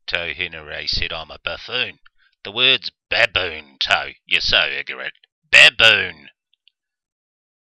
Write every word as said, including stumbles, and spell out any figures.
Tau Henare said I'm a buffoon. The word's baboon, Tau. You're so ignorant. Baboon!